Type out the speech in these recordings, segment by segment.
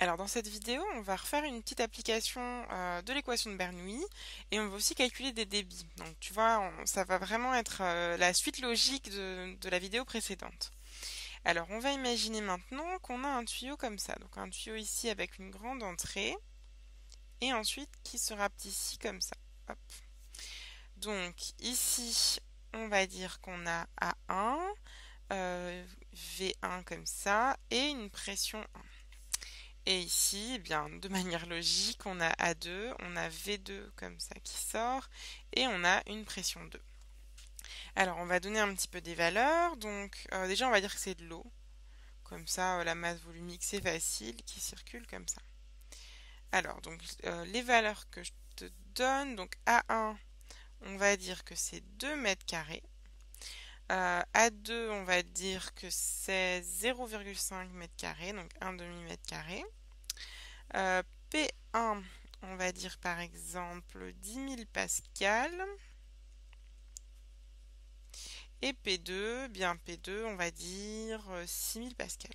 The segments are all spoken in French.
Alors dans cette vidéo, on va refaire une petite application de l'équation de Bernoulli et on va aussi calculer des débits. Donc tu vois, ça va vraiment être la suite logique de la vidéo précédente. Alors on va imaginer maintenant qu'on a un tuyau comme ça. Donc un tuyau ici avec une grande entrée et ensuite qui se rapetisse comme ça. Hop. Donc ici, on va dire qu'on a A1, V1 comme ça et une pression 1. Et ici, eh bien, de manière logique, on a A2, on a V2 comme ça qui sort, et on a une pression 2. Alors, on va donner un petit peu des valeurs. Donc, déjà, on va dire que c'est de l'eau. Comme ça, la masse volumique, c'est facile, qui circule comme ça. Alors, donc, les valeurs que je te donne, donc A1, on va dire que c'est 2 mètres carrés. A2, on va dire que c'est 0,5 mètres carrés, donc 1 demi-mètre carré. P1, on va dire par exemple 10 000 pascals. Et P2, bien P2, on va dire 6 000 pascals.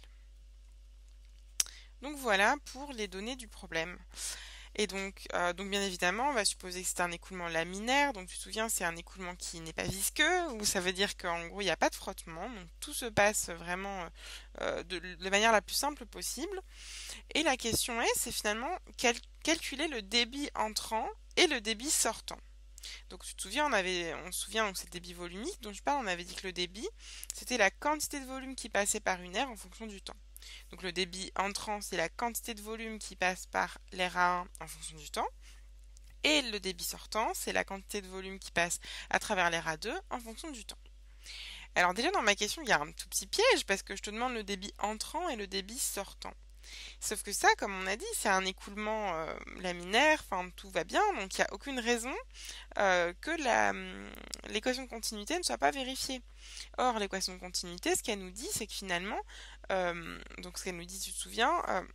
Donc voilà pour les données du problème. Et donc bien évidemment, on va supposer que c'est un écoulement laminaire. Donc tu te souviens, c'est un écoulement qui n'est pas visqueux, ou ça veut dire qu'en gros, il n'y a pas de frottement. Donc tout se passe vraiment de manière la plus simple possible. Et la question c'est finalement calculer le débit entrant et le débit sortant. Donc tu te souviens, on se souvient, donc c'est le débit volumique dont je parle, on avait dit que le débit, c'était la quantité de volume qui passait par une aire en fonction du temps. Donc le débit entrant, c'est la quantité de volume qui passe par l'air A1 en fonction du temps. Et le débit sortant, c'est la quantité de volume qui passe à travers l'air A2 en fonction du temps. Alors déjà dans ma question, il y a un tout petit piège parce que je te demande le débit entrant et le débit sortant. Sauf que ça, comme on a dit, c'est un écoulement laminaire, enfin tout va bien, donc il n'y a aucune raison que l'équation de continuité ne soit pas vérifiée. Or, l'équation de continuité, ce qu'elle nous dit, c'est que finalement, donc ce qu'elle nous dit, tu te souviens,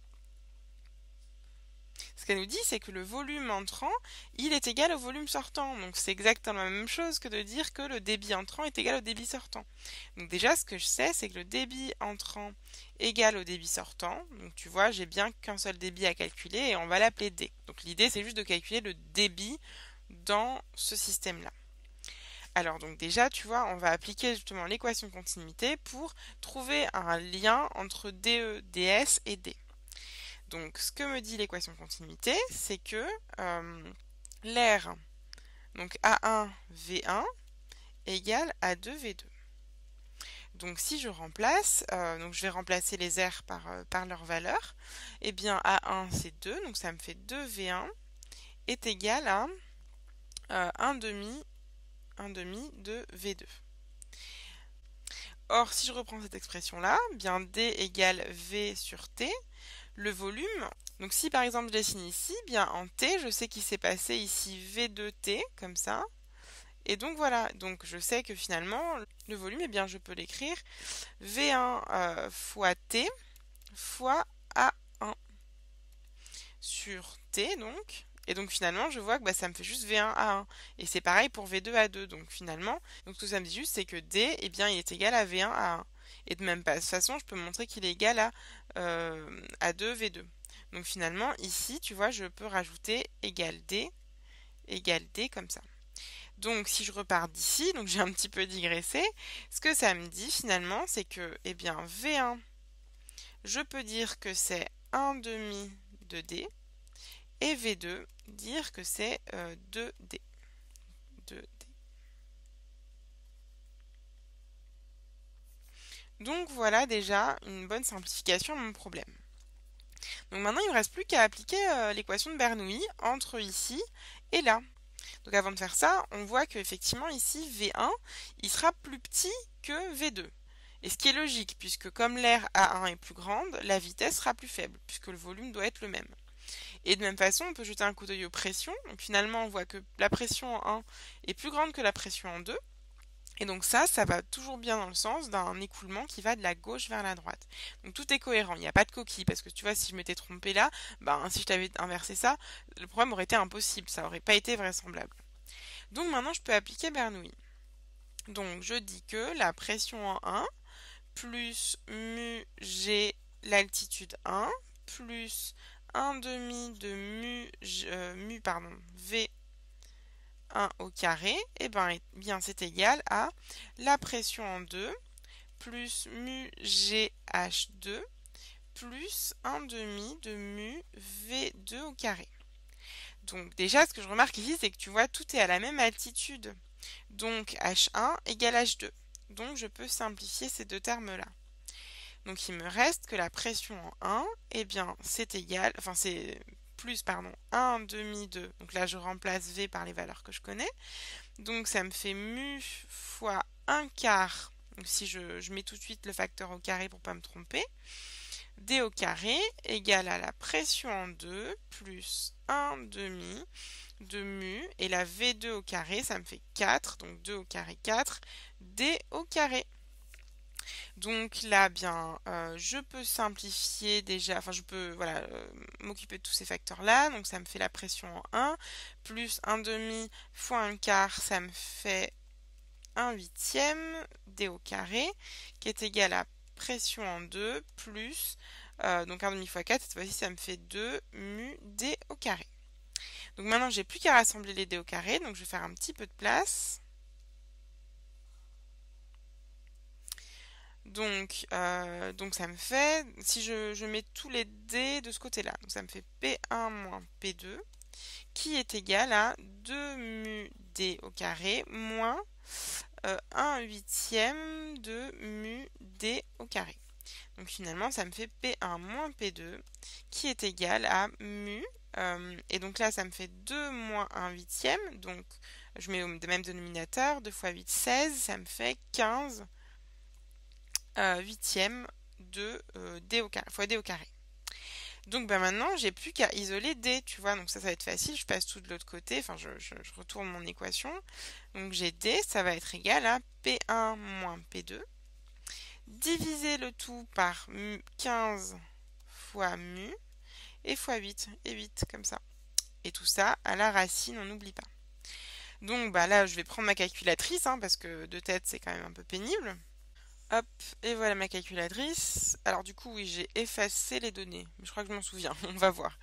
ce qu'elle nous dit, c'est que le volume entrant, il est égal au volume sortant. Donc c'est exactement la même chose que de dire que le débit entrant est égal au débit sortant. Donc déjà, ce que je sais, c'est que le débit entrant égale au débit sortant. Donc tu vois, j'ai bien qu'un seul débit à calculer et on va l'appeler D. Donc l'idée, c'est juste de calculer le débit dans ce système-là. Alors donc déjà, tu vois, on va appliquer justement l'équation de continuité pour trouver un lien entre DE, DS et D. Donc ce que me dit l'équation de continuité, c'est que l'air, donc A1 V1 égale A2 V2. Donc si je remplace, donc je vais remplacer les airs par leur valeur, et bien A1 c'est 2, donc ça me fait 2 V1 est égal à 1 demi de V2. Or, si je reprends cette expression-là, bien D égale V sur T, le volume, donc si par exemple je dessine ici, bien en T, je sais qu'il s'est passé ici V2T, comme ça, et donc voilà, donc je sais que finalement, le volume, eh bien je peux l'écrire V1 fois T fois A1 sur T, donc, et donc finalement, je vois que ça me fait juste V1A1. Et c'est pareil pour V2A2. Donc finalement, donc tout ça me dit juste, c'est que D, eh bien, il est égal à V1A1. Et de même façon, je peux montrer qu'il est égal à 2V2. Donc finalement, ici, tu vois, je peux rajouter égale D comme ça. Donc si je repars d'ici, donc j'ai un petit peu digressé, ce que ça me dit finalement, c'est que, eh bien, V1, je peux dire que c'est 1 demi de D. Et V2, dire que c'est 2D. 2D. Donc voilà déjà une bonne simplification de mon problème. Donc maintenant il ne me reste plus qu'à appliquer l'équation de Bernoulli entre ici et là. Donc avant de faire ça, on voit qu'effectivement ici V1, il sera plus petit que V2. Et ce qui est logique, puisque comme l'air A1 est plus grande, la vitesse sera plus faible, puisque le volume doit être le même. Et de même façon, on peut jeter un coup d'œil aux pressions. Donc finalement, on voit que la pression en 1 est plus grande que la pression en 2. Et donc ça va toujours bien dans le sens d'un écoulement qui va de la gauche vers la droite. Donc tout est cohérent, il n'y a pas de coquille, parce que tu vois, si je m'étais trompée là, si je t'avais inversé ça, le problème aurait été impossible, ça aurait pas été vraisemblable. Donc maintenant, je peux appliquer Bernoulli. Donc je dis que la pression en 1 plus mu g l'altitude 1 plus 1 demi de mu pardon, V1 au carré, et bien c'est égal à la pression en 2 plus mu GH2 plus 1 demi de mu V2 au carré. Donc déjà, ce que je remarque ici, c'est que tu vois, tout est à la même altitude. Donc H1 égale H2. Donc je peux simplifier ces deux termes-là. Donc il me reste que la pression en 1, eh bien c'est égal, enfin c'est plus, pardon, 1 demi de, donc là je remplace V par les valeurs que je connais. Donc ça me fait mu fois 1 quart, donc si je mets tout de suite le facteur au carré pour ne pas me tromper, D au carré égale à la pression en 2 plus 1 demi de mu, et la V2 au carré, ça me fait 4, donc 2 au carré 4, D au carré. Donc là, bien, je peux simplifier déjà, enfin je peux voilà, m'occuper de tous ces facteurs-là, donc ça me fait la pression en 1, plus 1 demi fois 1 quart, ça me fait 1 huitième, D au carré, qui est égal à pression en 2, plus, donc 1 demi fois 4, cette fois-ci ça me fait 2 mu D au carré. Donc maintenant, j'ai plus qu'à rassembler les dés au carré, donc je vais faire un petit peu de place. Donc ça me fait, si je mets tous les dés de ce côté-là, donc ça me fait P1 moins P2, qui est égal à 2 mu D au carré moins 1 huitième de mu D au carré. Donc finalement, ça me fait P1 moins P2, qui est égal à mu, et donc là, ça me fait 2 moins 1 huitième, donc je mets au même dénominateur, 2 fois 8, 16, ça me fait 15 huitième de D au carré, fois D au carré. Donc maintenant, j'ai plus qu'à isoler D, tu vois, donc ça va être facile, je passe tout de l'autre côté, enfin je retourne mon équation. Donc j'ai D, ça va être égal à P1 moins P2, diviser le tout par 15 fois mu, et fois 8, et 8 comme ça. Et tout ça à la racine, on n'oublie pas. Donc là, je vais prendre ma calculatrice, hein, parce que de tête, c'est quand même un peu pénible. Hop, et voilà ma calculatrice. Alors du coup, oui, j'ai effacé les données, mais je crois que je m'en souviens, on va voir.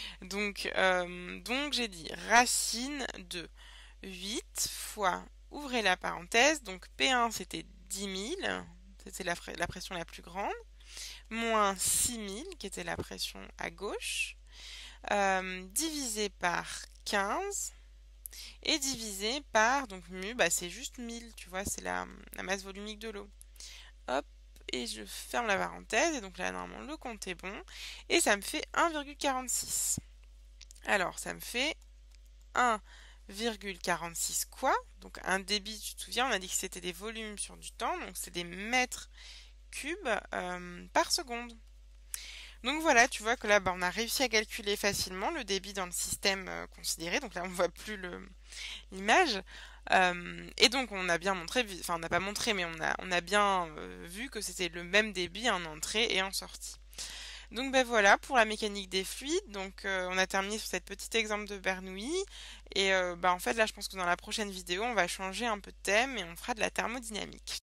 Donc j'ai dit racine de 8 fois, ouvrez la parenthèse, donc P1 c'était 10 000, c'était la pression la plus grande, moins 6 000 qui était la pression à gauche, divisé par 15, et divisé par, donc mu, c'est juste 1000, tu vois, c'est la masse volumique de l'eau. Hop, et je ferme la parenthèse, et donc là, normalement, le compte est bon, et ça me fait 1,46. Alors, ça me fait 1,46 quoi? Donc un débit, tu te souviens, on a dit que c'était des volumes sur du temps, donc c'est des mètres cubes par seconde. Donc voilà, tu vois que là, on a réussi à calculer facilement le débit dans le système considéré. Donc là, on ne voit plus l'image. Et donc, on a bien montré, enfin, on n'a pas montré, mais on a bien vu que c'était le même débit en entrée et en sortie. Donc voilà pour la mécanique des fluides. Donc on a terminé sur cette petit exemple de Bernoulli. Et en fait là je pense que dans la prochaine vidéo on va changer un peu de thème et on fera de la thermodynamique.